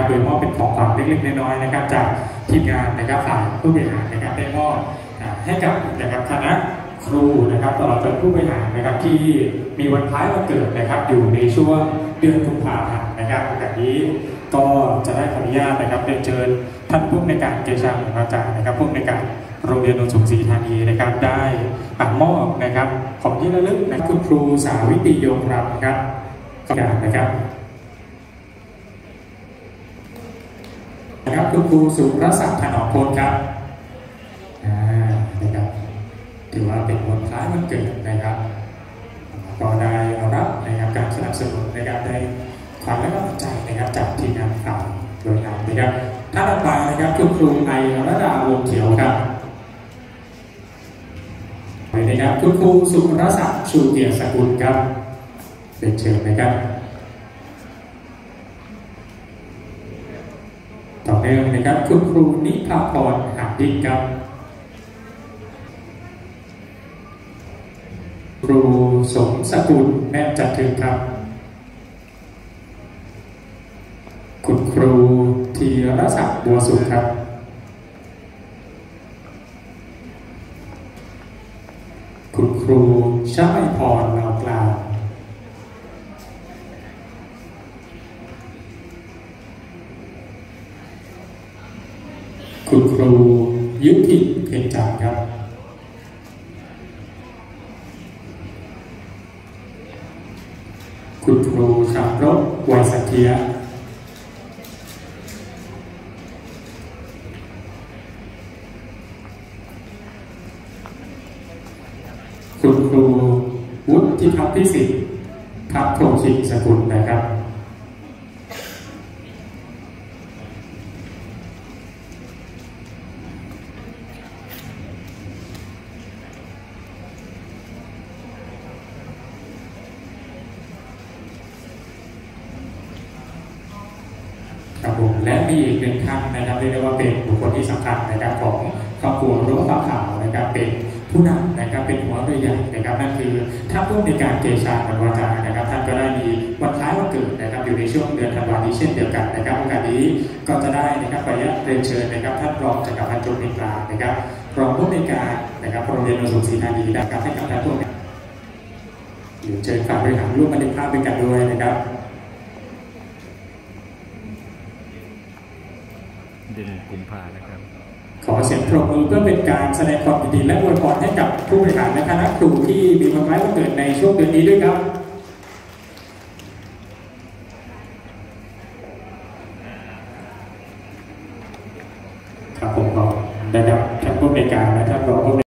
โดยมอบเป็นของขวัญเล็กๆน้อยๆนะครับจากทีมงานนะครับฝ่ายผู้บริหารนะครับได้มอบให้กับนะครับคณะครูนะครับตลอดจนผู้บริหารนะครับที่มีวันคล้ายวันเกิดนะครับอยู่ในช่วงเดือนกุมภาพันธ์นะครับแบบนี้ก็จะได้ขออนุญาตนะครับเรียนเชิญท่านผู้ในการเกษตรของอาจารย์นะครับผู้ในการโรงเรียนโนนสูงศรีธานีนะครับได้มอบนะครับของที่ระลึกนะคุณครูสาวิตรีโยมรำครับการนะครับคุณครูสุรศักดิ์ถนอมพลครับนะครับถือว่าเป็นวันคล้ายวันเกิดนะครับก็ได้รับนะครับการสนับสนุนนะครับได้ความและกำลังใจนะครับจากทีมงานข่าวโดยงานนะครับท่านต่อไปนะครับคุณครูไอรดาวงเขียวครับนะครับคุณครูสุรศักดิ์ชูเกียรติสกุลครับเป็นเชิญนะครับต่อเนื่องนะครับคุณครูนิพาพรหาดิกครับครูสมสกุลแม่จัดถึงครับคุณครูธีรศักดิ์บัวสุขครับคุณครูชมัยพรเหล่ากลางคุณครูยุติเพ็ญจันทร์ครับคุณครูขับรถวัยสัเทียคุณครูวุฒิพัฒน์พิสิทธิ์ทัพโทชิงสกุลนะครับและมีอีกหนึ่งท่านนะครับเรียกได้ว่าเป็นบุคคลที่สำคัญนะครับของครอบครัวรั้วฟ้าขาวนะครับเป็นผู้นำนะครับเป็นหัวเรือใหญ่นะครับนั่นคือท่านผู้ในการเกษาบรรวาจานะครับท่านก็ได้มีวันคล้ายวันเกิดนะครับอยู่ในช่วงเดือนธันวาคมเช่นเดียวกันนะครับโอกาสนี้ก็จะได้นะครับขออนุญาตเรียนเชิญนะครับท่านรองจักรพันธ์จุลมิตรานะครับรองผู้ในการนะครับโรงเรียนโนนสูงศรีธานีนะครับให้กับท่านผู้เชิญฝ่ายบริหารร่วมบันทึกภาพด้วยกันด้วยนะครับเดือนกุมภาพันธ์นะครับขอเสียงปรบมือเพื่อเป็นการแสดงความยินดีและอวยพรให้กับผู้บริหารและคณะครูที่มีวันคล้ายวันเกิดในช่วงเดือนนี้ด้วยครับครับผมก็ได้รับท่านผู้บริการและท่านรองผู้